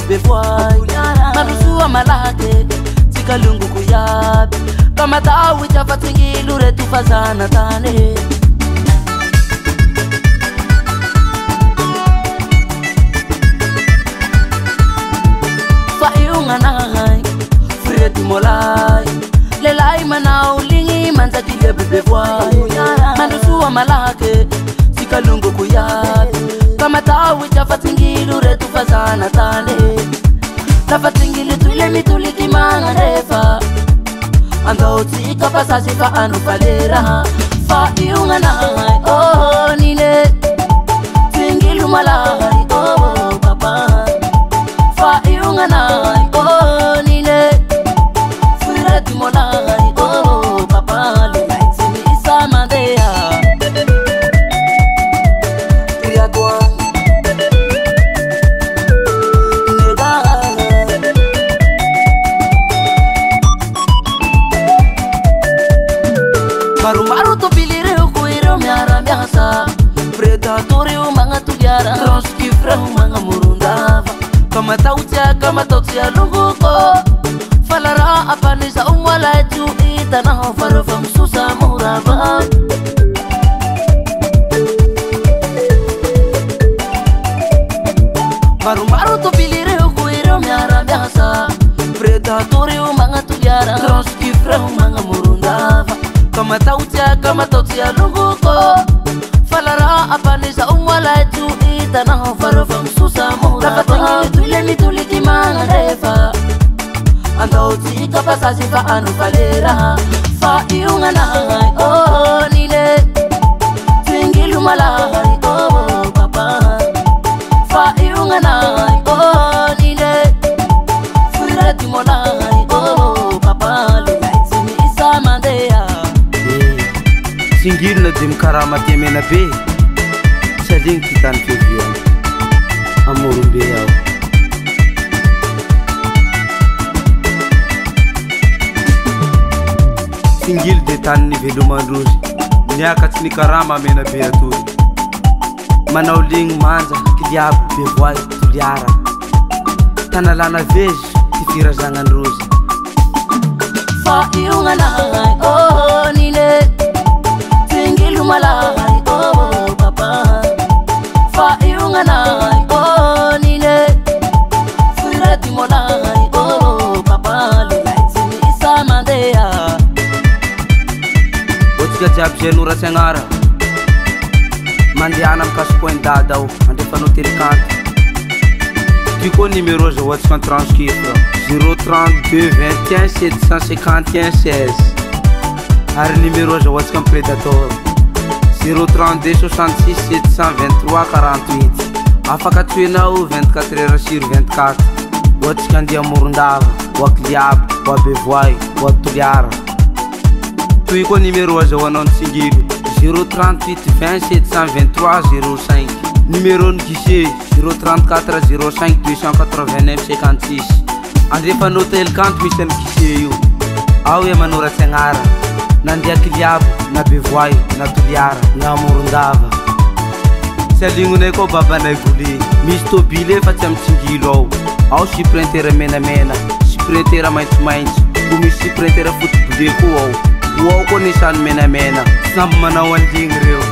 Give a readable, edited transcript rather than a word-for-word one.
bevoy Marusua malake Tika lungu kuyabi Kama tawi chafatingi lure tufazana tane Fa iunga nahai Fredi molai Lelai manau lingi manza kile bevoy Marusua malake Tika lungu kuyabi Kama tawi chafatingi lure tufazana tane Tafatingili tuile mituli kimanga refa Ando tika pasasi fa anu falera Fa iunga nahai oh nile Tingilu malahai oh papa Fa iunga nahai oh nile Firati molahai oh papa Lulai timi isa mandea Triatwa Maru to bilire kuiro miara miasa Predatori umanga tuliara Roski frau manga murundava Kama tautia lunguko Falara apanisa umwala tu Itana hofarofa msusa murava Maru to bilire kuiro miara miasa Predatori umanga tuliara Roski frau manga murundava Kama tautia lunguko Falara apanisa umwala tu Itana hofarofa msusa murava Tafatangili tuile mituli kimanga refa Ando tika pasasi fa anu falera Fa iunga nahai oh nile Tingilu malahai oh papa Fa iunga nahai oh nile Firati molahai oh papa Lulai timi isa mandea Singilu na dim karama temena be Saling kitan fevian Amurumbe yao Singil de tan ni veduman rosi Niakat ni karama mena be aturi Manauling manza kidiabu bevoy tuliara Tanalana vej tifira zangan rosi Fa iunga nahai oh nile Tingilu malahai oh papa Fa iunga nahai oh nile Firati molahai oh papa Lulai timi isa mandea Gajab jenura sengara Mandi anam kaspoin dadao Ande fanotel kant Kiko numéro je watch kan transcrire 032 21 751 16 Har numéro je watch kan predator 032 66 723 48 Afaka tuenao 24 heures sur 24 Watch kan dia murundava Wak liab, wa bevoy, wa tuliara Tui ko numéro wa jawanon Singilu 038 27 723 05 Numéro n'guichet 034 05 289 56 Ande fanotel kant misen guichet yo Awe manura sengara Nandia kiliabu, na bevoy, na tuliara, na murundava Selingune ko baba na guli Misto bile fatiam Singilu Au si prentera mena mena Si prentera maintu Kumi si prentera futbule ko Wow ko nisan mena mena Sam mana wanding reo